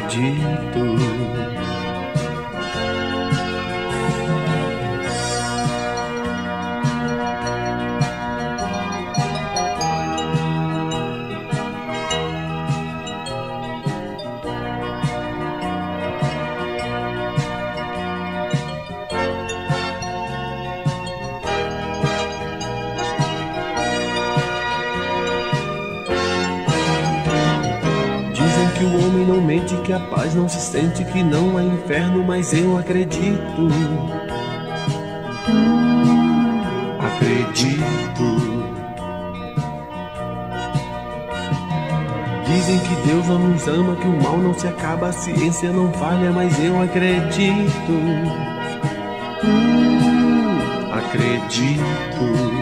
acredito. Que o homem não mente, que a paz não se sente, que não há inferno, mas eu acredito. Acredito. Dizem que Deus não nos ama, que o mal não se acaba, a ciência não falha, mas eu acredito. Acredito.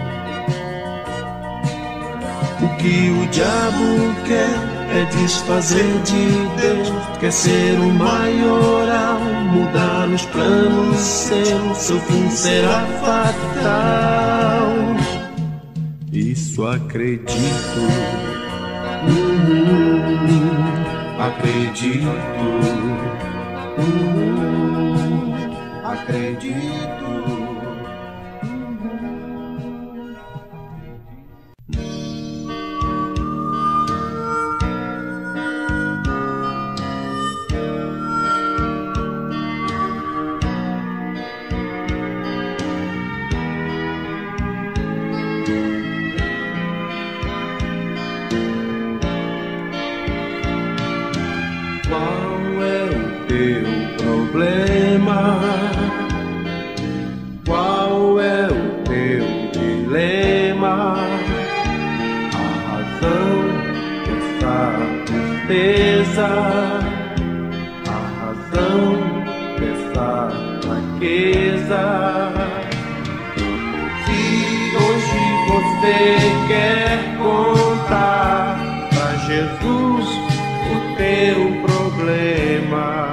O que o diabo quer é desfazer de Deus, quer ser o maioral, mudar os planos seu fim será fatal. Isso acredito. Acredito. Acredito. Qual é o teu problema? Qual é o teu dilema? A razão dessa tristeza, a razão dessa fraqueza. Se hoje você quer contar pra Jesus o teu problema,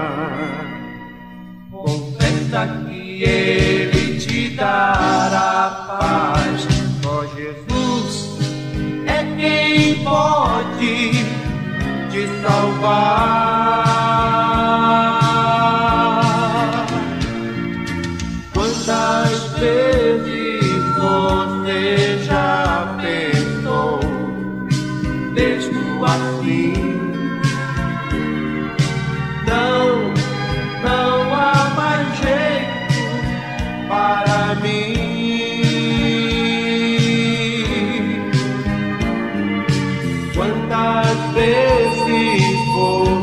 confessa que Ele te dará paz. Só Jesus é quem pode te salvar. Quantas vezes você já pensou mesmo assim? Não há mais jeito para mim. Quantas vezes vou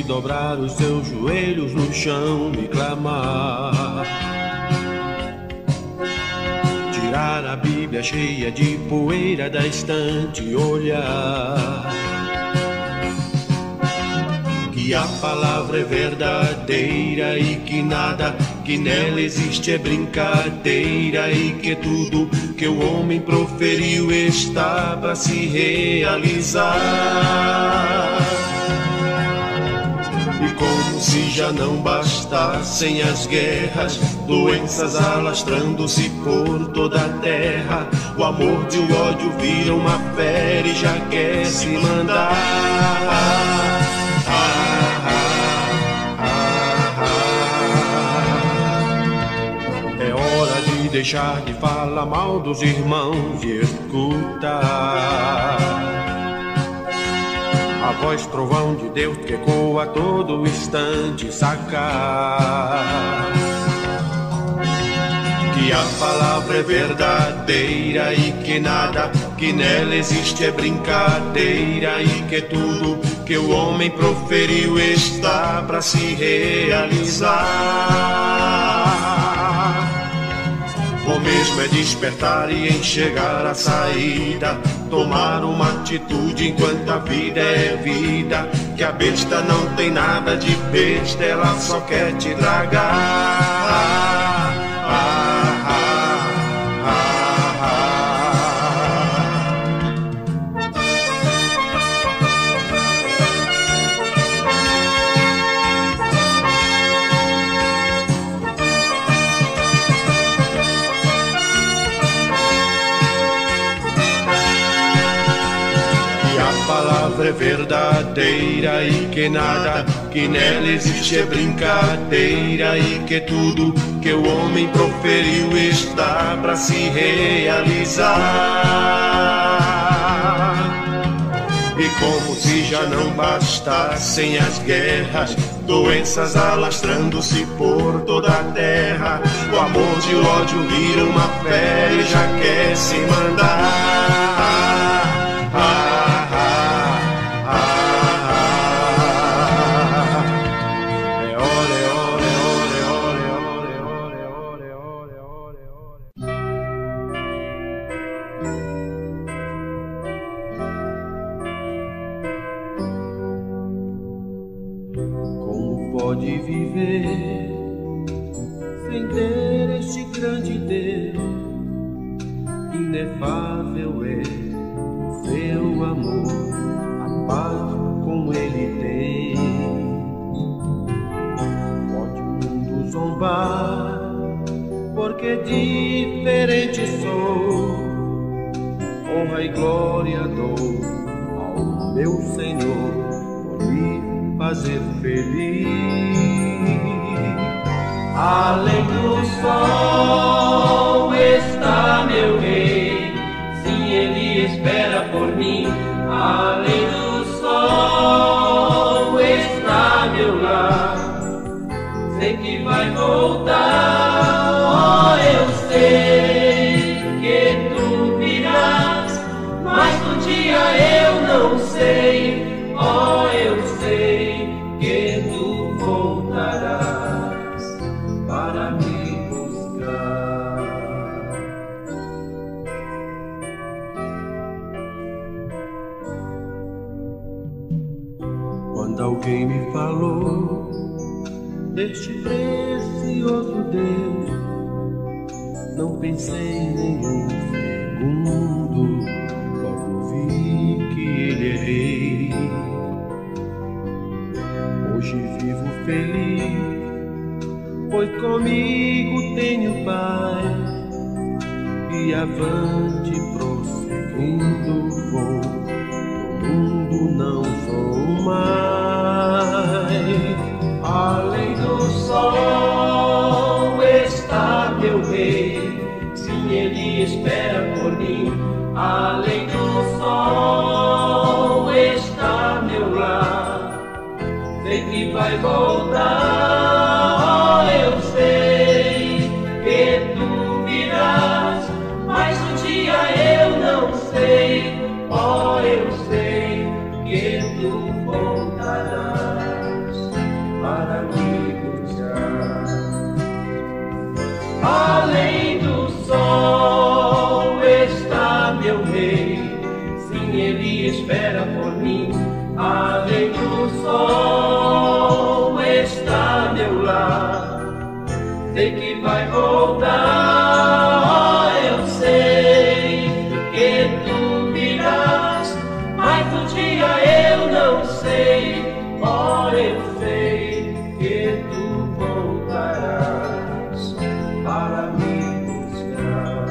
de dobrar os seus joelhos no chão e clamar. Tirar a Bíblia cheia de poeira da estante e olhar que a palavra é verdadeira e que nada que nela existe é brincadeira, e que tudo que o homem proferiu está para se realizar. E como se já não bastassem as guerras, doenças alastrando-se por toda a terra, o amor e o ódio viram uma fera e já quer se mandar. É hora de deixar de falar mal dos irmãos e escutar a voz trovão de Deus que ecoa a todo instante, sacar que a palavra é verdadeira e que nada que nela existe é brincadeira, e que tudo que o homem proferiu está para se realizar. O mesmo é despertar e enxergar a saída, tomar uma atitude enquanto a vida é vida, que a besta não tem nada de besta, ela só quer te tragar. É verdadeira e que nada que nela existe é brincadeira, e que tudo que o homem proferiu está para se realizar. E como se já não bastassem as guerras, doenças alastrando-se por toda a terra, o amor e o ódio viram uma fera e já quer se mandar. Pode viver sem ter este grande Deus, inefável é o seu amor, a paz com Ele tem. Pode o mundo zombar, porque diferente sou, honra e glória dou ao meu Senhor, por me fazer feliz. Além do sol está meu rei, sim, ele espera por mim. Além do sol está meu lar, sei que vai voltar. Oh, eu sei que tu virás, mas no dia eu não sei. Oh, eu sei que tu voltarás para me buscar. Quando alguém me falou deste precioso Deus, não pensei nenhum segundo, logo vi que Ele é Rei. Hoje vivo feliz, pois comigo tenho paz, e avante prosseguindo vou, no mundo não sou mais. Além do sol está meu rei, sim, ele espera por mim. Além do sol está meu lar, sei que vai voltar. Oh, eu sei que tu virás, mas o dia eu não sei. Oh, eu sei que tu voltarás meu rei, sim, ele espera por mim. Além do sol está meu lar, sei que vai voltar, eu sei que tu virás, mas o dia eu não sei, ora eu sei que tu voltarás para me buscar.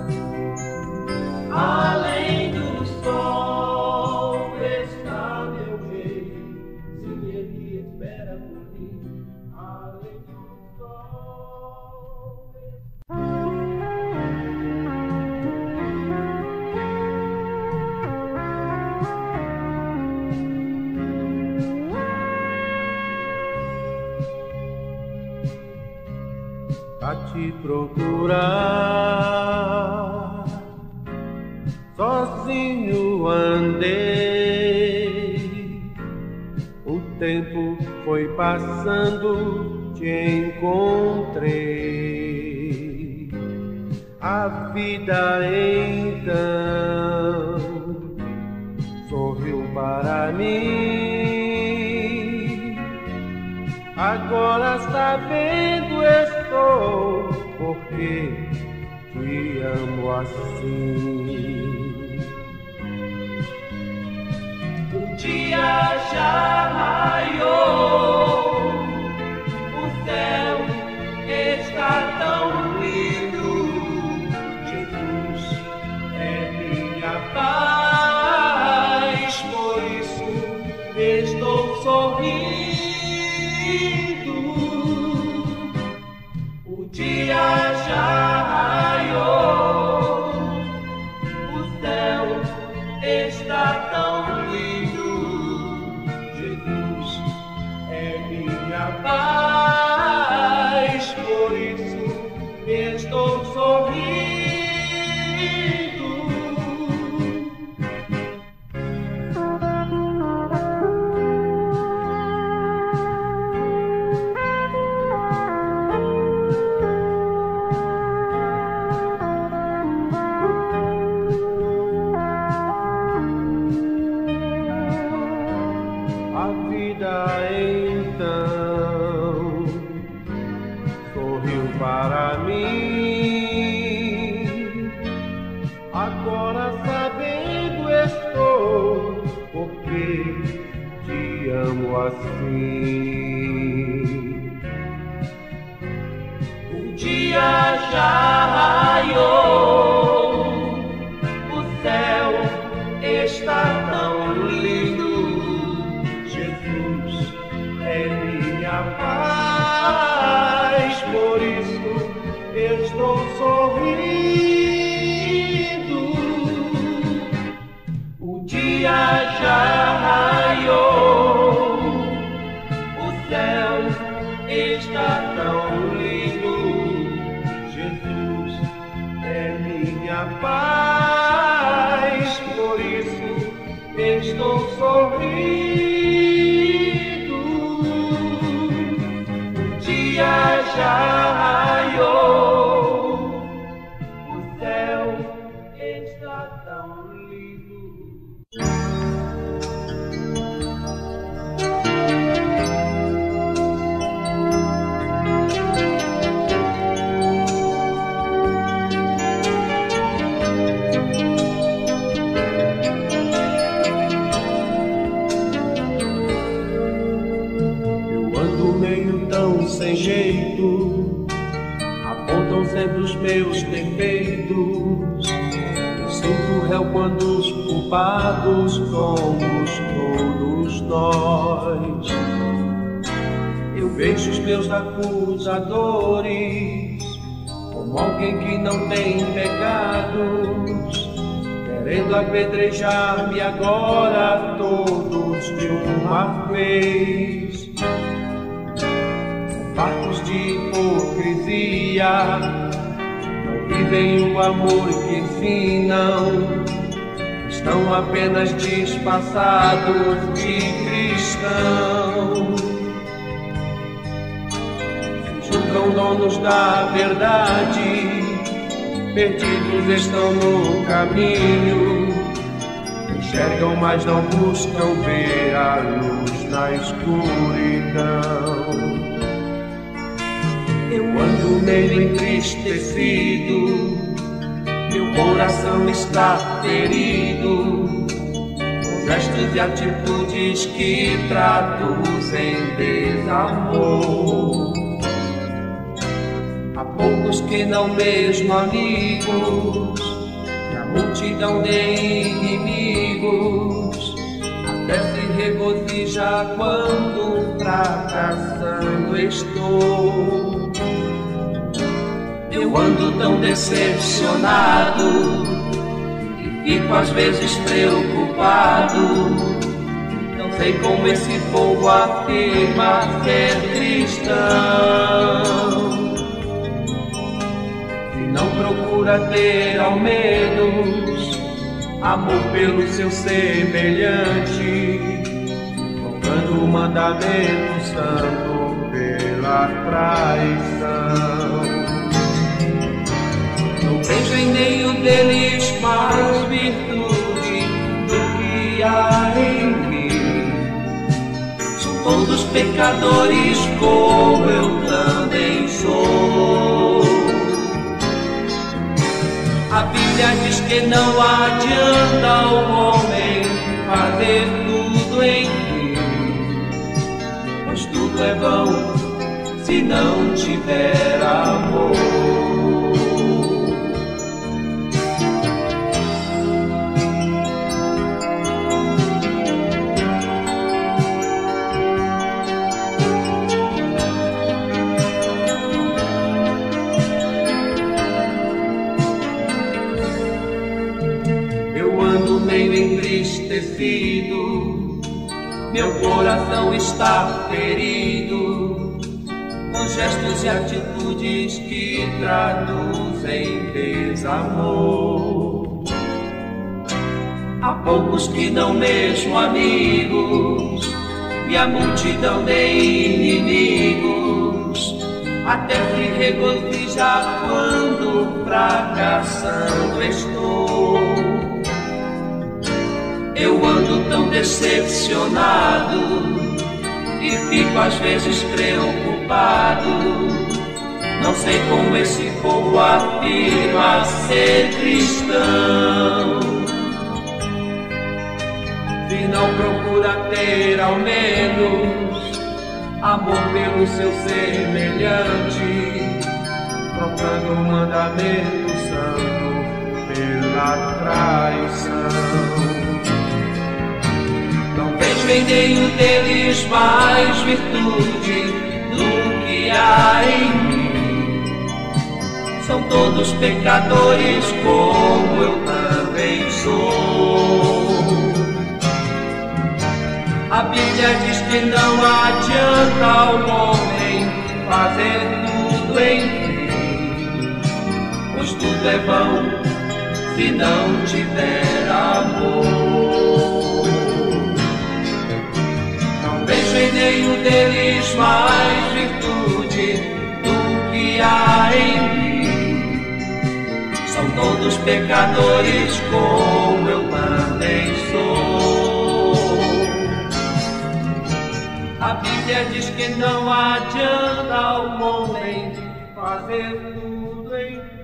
Além do sol está meu rei, sim, ele espera por mim. Além do sol a te procurar, sozinho andei, o tempo foi passando, te encontrei, a vida então sorriu para mim. Agora sabendo estou, porque te amo assim. o dia já raiou, o céu está tão lindo. Jesus é minha paz, por isso estou sorrindo. O dia já raiou, o céu está tão lindo. Jesus é minha paz, por isso estou sorrindo. A vida então sorriu para mim. Agora sabendo estou, porque te amo assim. O dia já raiou, o céu está tão lindo. Jesus é minha paz, por isso estou sorrindo. O dia já raiou, o céu está tão lindo. Jesus é minha paz, por isso estou sorrindo. O dia já raiou, o céu está tão lindo. Sem jeito, apontam sempre os meus defeitos. Eu sinto réu quando os culpados somos todos nós. Eu vejo os meus acusadores como alguém que não tem pecados, querendo apedrejar-me agora todos de uma vez. Fartos de hipocrisia, não vivem o amor que ensinam, estão apenas disfarçados de cristão. Se julgam donos da verdade, perdidos estão no caminho, enxergam, mas não buscam ver a luz na escuridão. Eu ando meio entristecido, meu coração está ferido, com gestos e atitudes que traduzem desamor. Há poucos que não mesmo amigos, e a multidão de inimigos até se regozija quando fracassando estou. Eu ando tão decepcionado e fico às vezes preocupado. Não sei como esse povo afirma ser cristão, se não procura ter ao menos amor pelo seu semelhante, trocando o mandamento santo pela traição. Não vejo em nenhum deles mais virtude do que há em mim. São todos pecadores como eu também sou. A Bíblia diz que não adianta ao homem fazer tudo em mim, pois tudo é vão se não tiver amor. Meu coração está ferido, com gestos e atitudes que traduzem desamor. Há poucos que não mesmo amigos, e a multidão de inimigos até se regozija quando fracassando estou. Eu ando tão decepcionado e fico às vezes preocupado. Não sei como esse povo afirma ser cristão, se não procura ter ao menos amor pelo seu semelhante, trocando o mandamento santo pela traição. Em nenhum deles mais virtude do que há em mim. São todos pecadores como eu também sou. A Bíblia diz que não adianta ao homem fazer tudo em mim, pois tudo é vão se não tiver amor. Em nenhum deles mais virtude do que há em mim. São todos pecadores como eu também sou. A Bíblia diz que não adianta ao homem fazer tudo em mim.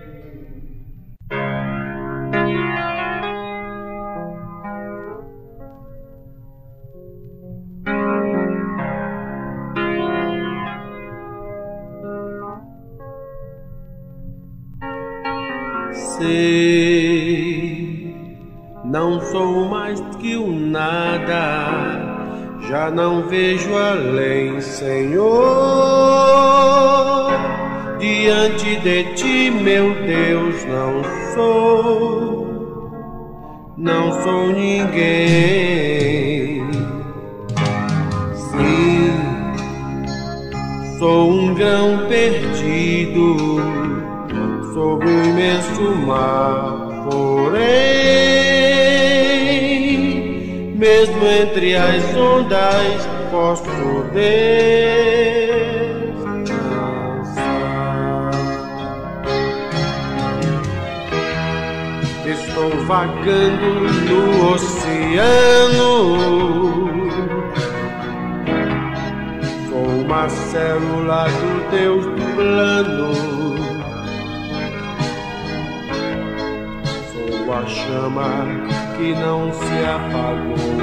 Sei, não sou mais que o nada, já não vejo além, Senhor. Diante de ti, meu Deus, não sou ninguém. Sim, sou um grão perdido sobre o imenso mar, porém, mesmo entre as ondas, posso descansar. vagando no oceano. Sou uma célula do Deus plano. Sou a chama que não se apagou.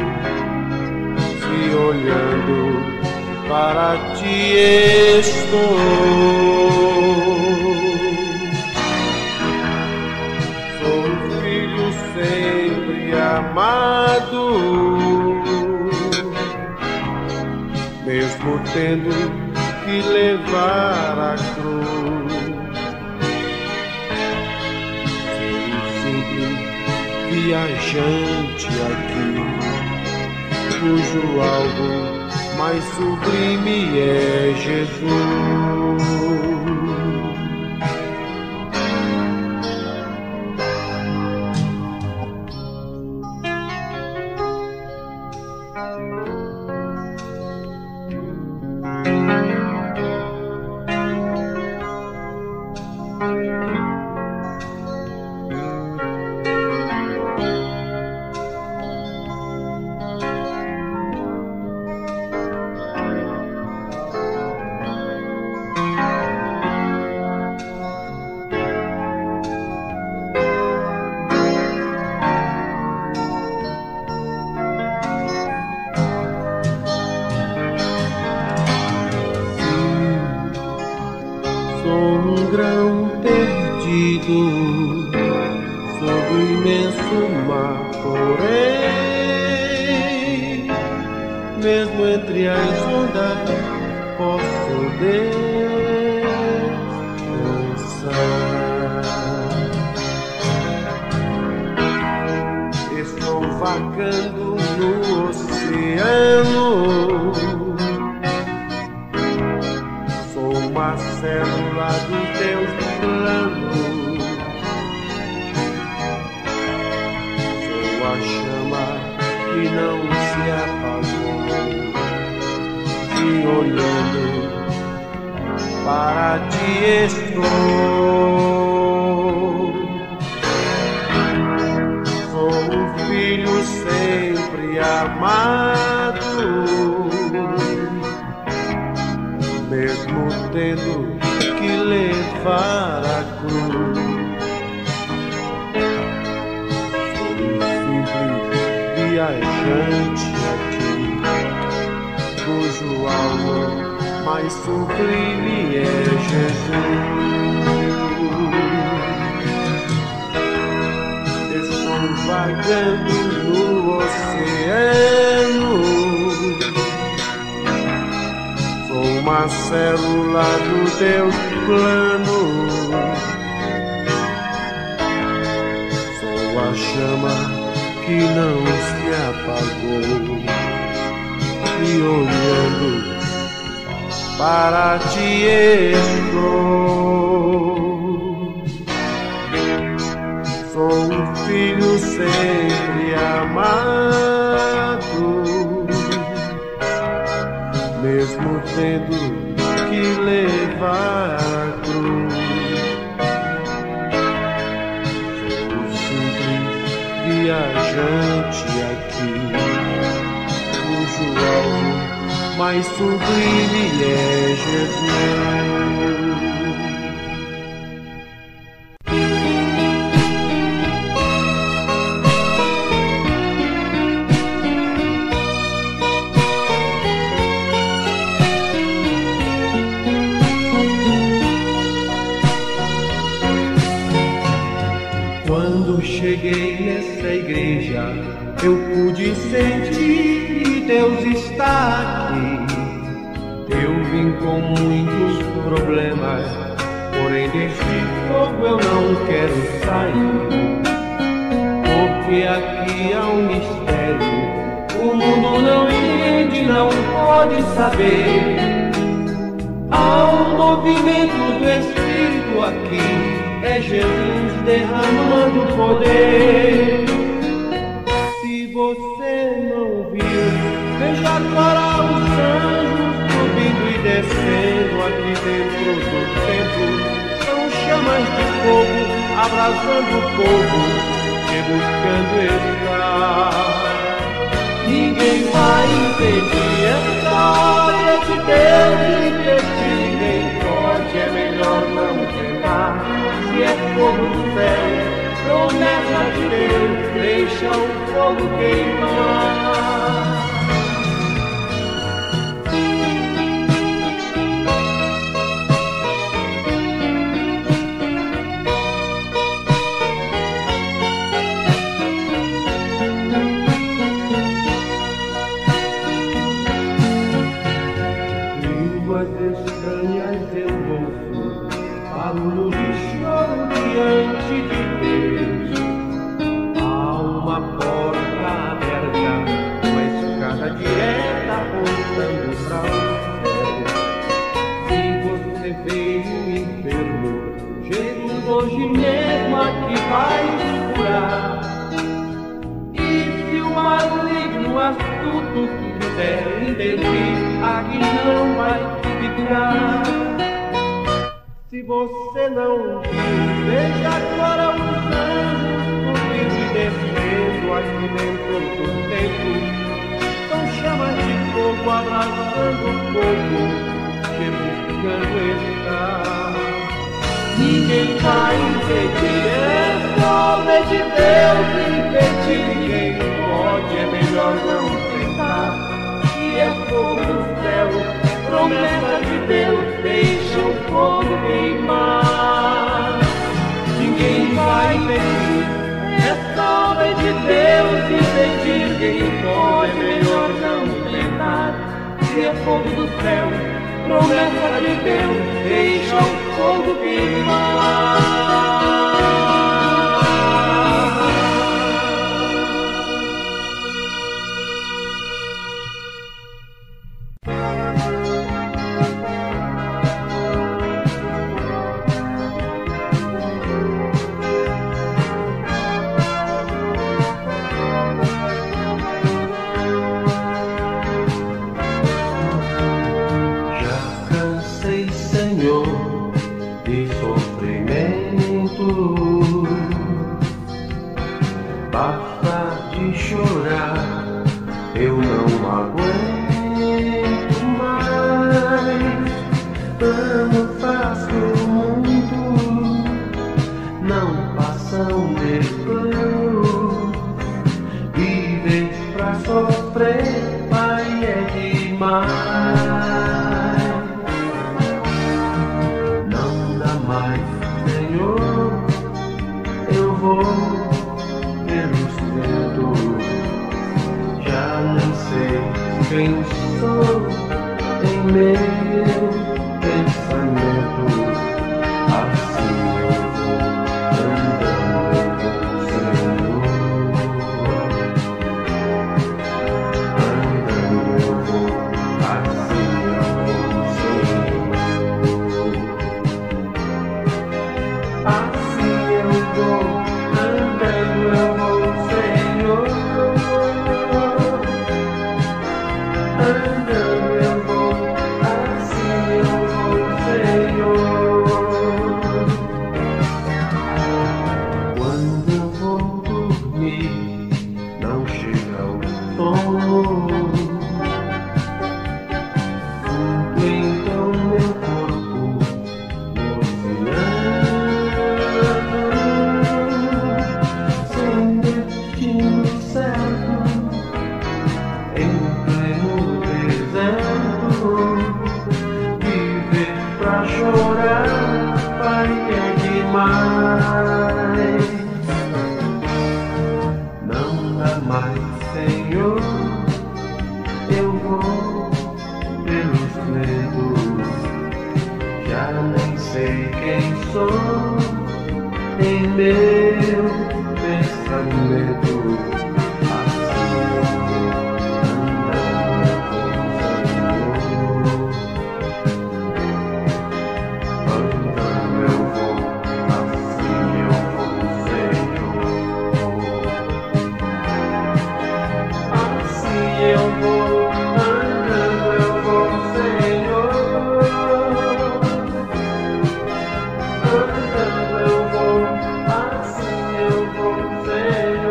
Se olhando para ti estou. Sou um filho sempre amado, mesmo tendo que levar a cruz. Sou um simples viajante aqui, cujo alvo mais sublime é Jesus. Quando cheguei nessa igreja, eu pude sentir que Deus está aqui. Eu vim com muitos problemas, porém deste fogo eu não quero sair. Porque aqui há um mistério, o mundo não entende, não pode saber. Há um movimento do Espírito aqui, é Jesus derramando poder. Se você não viu, veja agora os anjos subindo e descendo aqui dentro do templo. São chamas de fogo abrasando o povo, que buscando estar. Ninguém vai impedir essa obra de Deus, impedir ninguém pode, é melhor não tentar. Se é fogo do céu, promessa de Deus, deixa o fogo queimar. Línguas estranhas eu ouço, barulho de choro diante de Deus. Há uma porta aberta, uma escada direta apontando para o céu. Se você veio enfermo, Jesus hoje mesmo aqui vai te curar. E se o maligno astuto quiser intervir, aqui não vai ficar. Se você não viu, veja agora os anjos subindo e descendo aqui dentro do tempo. São chamas de fogo abraçando o povo que buscando estar. Ninguém vai impedir essa obra de Deus, impedir ninguém pode, é melhor não tentar. Se é fogo do céu, promessa de Deus, deixa o fogo queimar. Ninguém vai impedir essa obra de Deus, impedir ninguém pode, é melhor não tentar. Se é fogo do céu, promessa de Deus, deixa o fogo queimar. De sofrimento, basta de chorar, eu não aguento mais. Amo faz o mundo, não passam de plano. Viver pra sofrer, pai, é demais. Mas, Senhor, eu vou pelos dedos. Já nem sei quem sou em meu pensamento. Assim eu vou andando, Senhor. Andando eu vou, assim eu vou, Senhor. Assim eu vou, andando eu vou, Senhor. Andando eu vou, assim eu vou, Senhor. Quando eu vou dormir, não chega o sono. Então meu corpo chorar, pai, é demais. Não dá mais, Senhor, eu vou pelos dedos. Já nem sei quem sou em meu pensamento. Eu vou, andando eu vou, Senhor. Andando eu vou, assim eu vou, Senhor.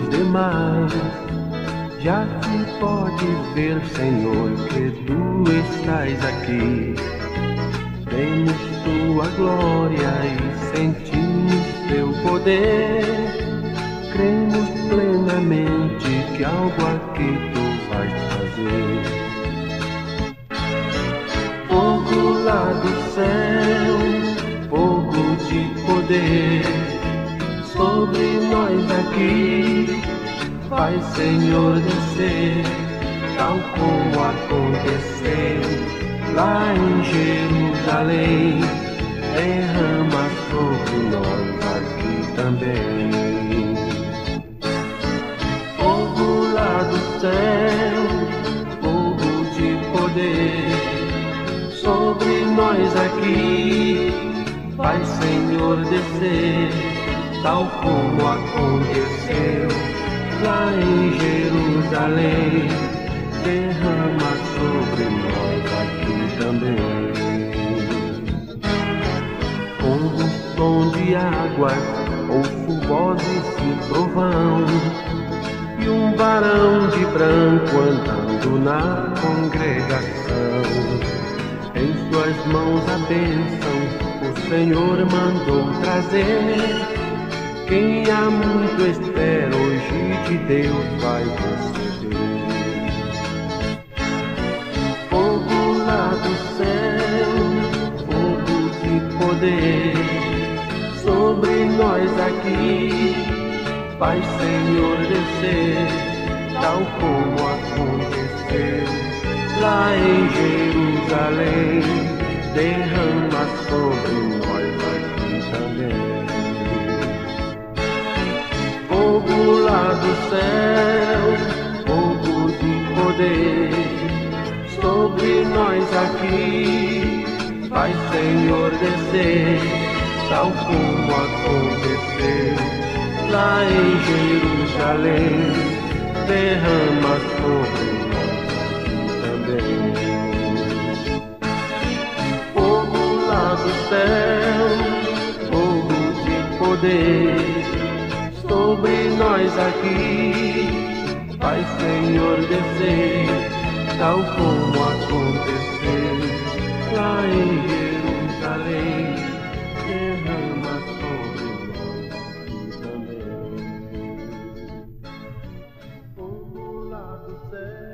demais. Já se pode ver, Senhor, que Tu estás aqui. Vemos Tua glória e sentimos Teu poder. Cremos plenamente que algo aqui Tu vais fazer. Fogo lá do céu, fogo de poder, sobre nós aqui, vai, Senhor, descer, tal como aconteceu lá em Jerusalém. Derrama sobre nós aqui também. Fogo lá do céu, fogo de poder, sobre nós aqui, vai, Senhor, descer, tal como aconteceu lá em Jerusalém. Derrama sobre nós aqui também. Com um som de águas, ouço vozes de trovão, e um varão de branco andando na congregação. Em suas mãos a bênção o Senhor mandou trazer. Quem há muito espera, hoje de Deus vai receber. Fogo lá do céu, fogo de poder, sobre nós aqui, vai, Senhor, descer, tal como aconteceu lá em Jerusalém. Derrama sobre nós aqui também. Fogo lá do céu, fogo de poder, sobre nós aqui, vai, Senhor, descer, tal como aconteceu lá em Jerusalém. Derrama sobre céu, fogo de poder, sobre nós aqui, vai, Senhor, descer, tal como aconteceu lá em Jerusalém. Derrama sobre nós aqui também. Fogo lá do céu.